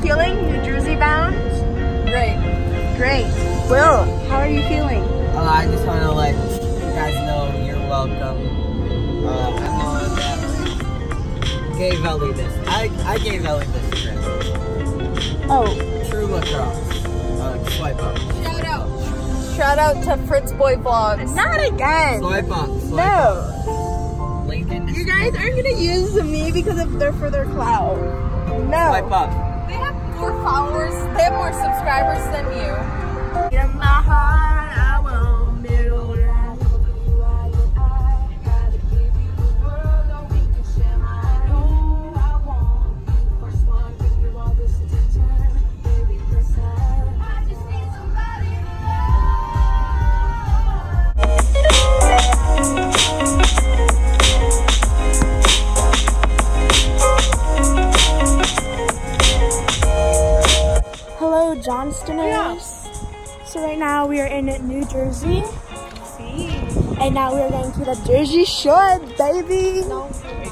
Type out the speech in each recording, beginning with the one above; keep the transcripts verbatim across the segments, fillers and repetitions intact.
feeling? New Jersey bound? Great. Great. Will, how are you feeling? Uh, I just want to let you guys know you're welcome. Uh, I know that gave Ellie this. I, I gave Ellie this trip. Oh. True lacrosse. Uh, swipe up. Shout out. Shout out to Fritz Boy Vlogs. Not again. Swipe up. Swipe No. up. Lincoln. You guys aren't gonna use me because of they're for their clout. No. Swipe up. They have more followers, they have more subscribers than you. In my heart, I won't be alone. Johnstoners. Yeah. So right now we are in New Jersey. See. And now we are going to the Jersey Shore, baby. No.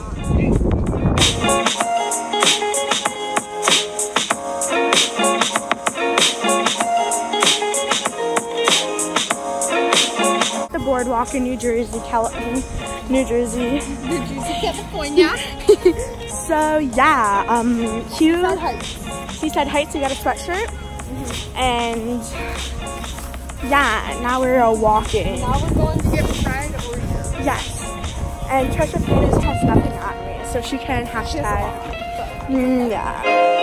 The boardwalk in New Jersey, California, New Jersey. New Jersey, California. So yeah, um, Hugh, he said heights, we got a sweatshirt. Mm-hmm. And yeah, now we're uh, walking. Now we're going to get fried Oreos. Yes. And Trisha Paytas has nothing on me, so she can hashtag. She mm, yeah.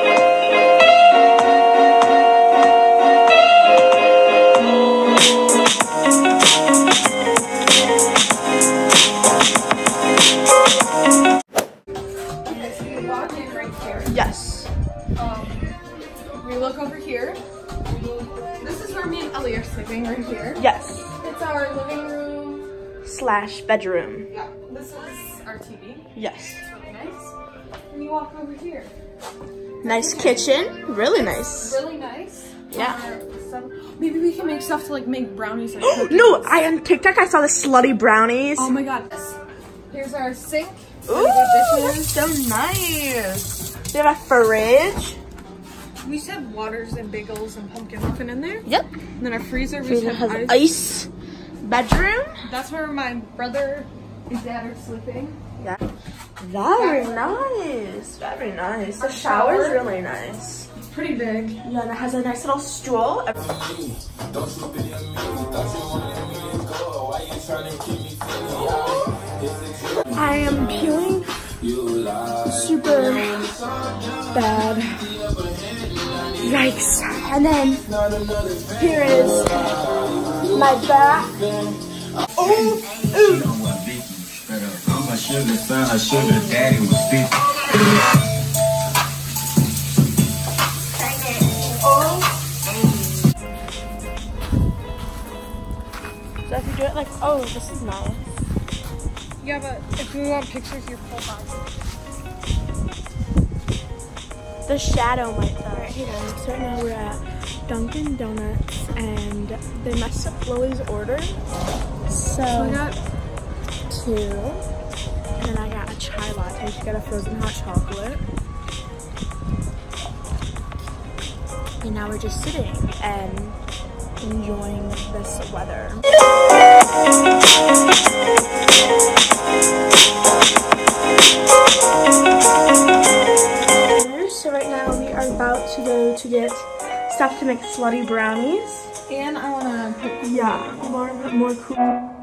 Yes. Um, we look over here. This is where me and Ellie are sleeping, right here. Yes. It's our living room slash bedroom. Yeah. This is our T V. Yes. It's really nice. And you walk over here. Nice kitchen. Really nice. Really nice. Yeah. Uh, maybe we can make stuff to like make brownies. Like no, I on TikTok I saw the slutty brownies. Oh my god. Here's our sink. Ooh, that's so nice. They have a fridge. We just have waters and bagels and pumpkin muffin in there. Yep. And then our freezer, we freezer just have has ice. ice. Bedroom. That's where my brother and dad are sleeping. Yeah. Very nice. Very nice. The shower is really nice. It's pretty big. Yeah, and it has a nice little stool. I am peeling super bad. Yikes. And then here is my back. Oh, ooh. I'm a sugar son, a sugar daddy was fifty. So if you do it like, oh, this is nice. Yeah, but if we want pictures, you pull back. The shadow might die. Hey guys, so right now we're at Dunkin' Donuts and they messed up Chloe's order. So I got two. And then I got a chai latte. She got a frozen hot chocolate. And now we're just sitting and enjoying this weather. So right now we are about to go to get stuff to make slutty brownies. and I wanna put yeah more more cool.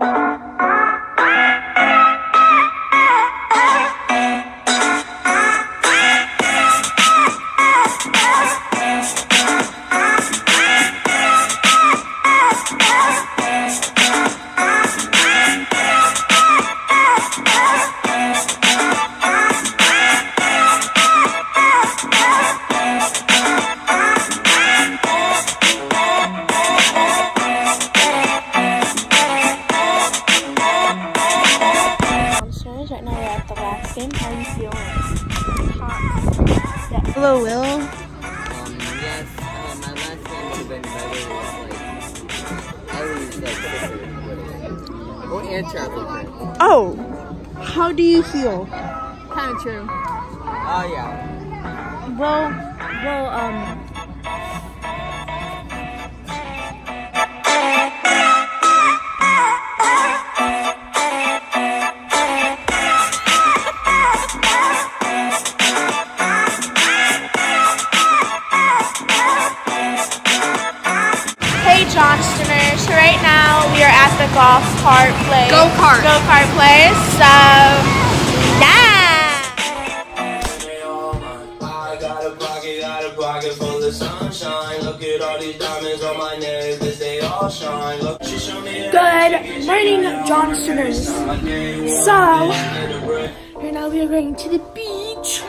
Right now we're at the last game. How are you feeling? Hot. Yeah. Hello, Will. Um, yes, uh, my last game would have been better with, like, I was, like, quicker. Oh, and traffic. Oh, how do you feel? kind of true. Oh, yeah. Well, Well, um. Hey Johnstoners, so right now we are at the golf cart place. Go kart. Go kart place. So yeah. I got a pocket, got a pocket full of sunshine. Look at all these diamonds on my neck, 'cause they all shine. Look, she showed me Good morning, Johnstoners. So right now we are going to the beach.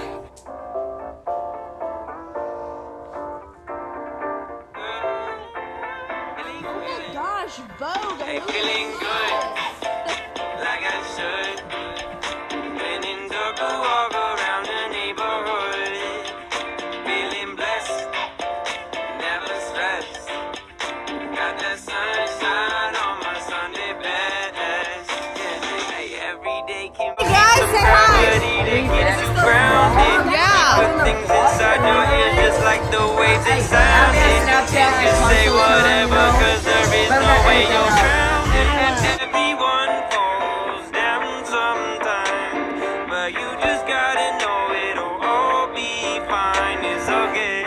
Gosh, Vogue. Hey, feeling good, like I should. When in Durga, walk around the neighborhood. Feeling blessed, never stressed. Got that sunshine on my Sunday best. Yeah, hey, every day can be guys, say hi. to get you grounded. Yeah. Put things inside your ears just like the waves it sounded. You can say whatever, 'cause there is no way you're grounded. And everyone falls down sometime, but you just gotta know it'll all be fine. It's okay.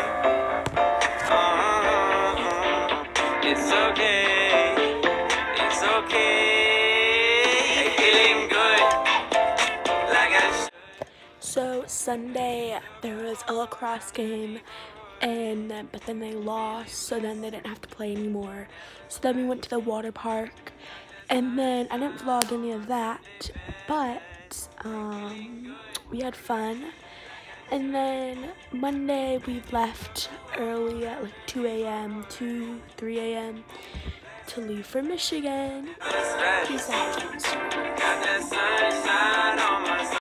Uh-huh. It's okay. It's okay. Feeling good, like I should. So Sunday there was a lacrosse game, and then, but then they lost, so then they didn't have to play anymore. So then we went to the water park, and then I didn't vlog any of that, but um, we had fun. And then Monday we left early at like two A M two, three A M to leave for Michigan. Peace out, Johnson.